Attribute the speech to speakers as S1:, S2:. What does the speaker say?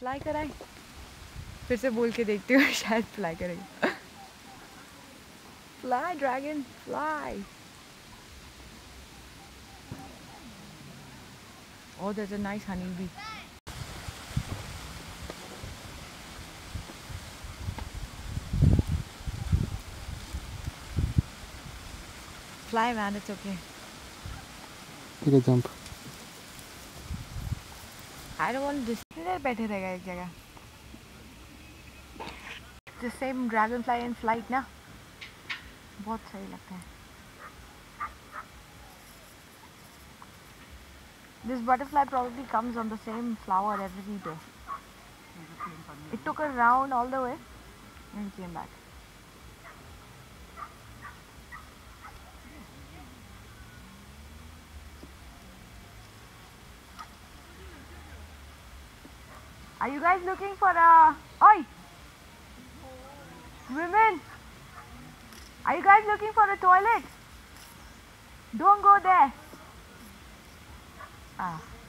S1: Fly कराए, फिर से बोल के देखती हूँ शायद फ्लाई करेगी। Fly dragonfly. Oh, there's a nice honeybee. Fly, man, it's okay.
S2: Take a jump.
S1: I don't want this. इधर बैठे रहेगा एक जगह. The same dragonfly in flight ना. बहुत सही लगता है. This butterfly probably comes on the same flower every day. It took a round all the way and came back. Are you guys looking for a... Oi! Women! Are you guys looking for a toilet? Don't go there. Ah.